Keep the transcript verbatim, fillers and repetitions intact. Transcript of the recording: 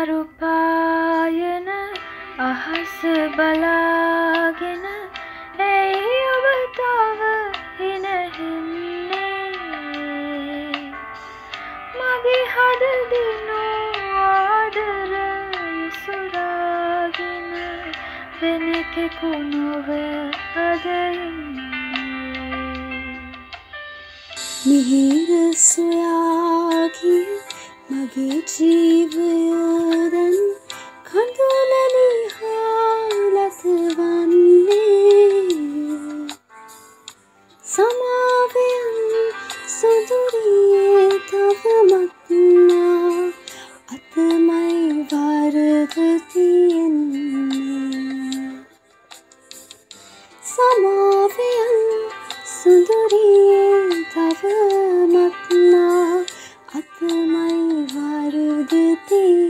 තරු පායන අහස බලාගෙන ඇයි ඔබ තව හිනහින්නේ මගේ හද දිනෝ ආදරය සුරාගෙන වෙන කෙකු නොව අද ඉන්නේ මිහිර සොයාගිය මගේ ජීවය දැන් කඳුලැලි හාලත වන්නේ සමාවෙන් සොඳුරියේ තවමත් නා අතමයි වරද තියෙන්නේ සමාවෙන් සොඳුරියේ තවමත් නා අතමයි වරද තියෙන්නේ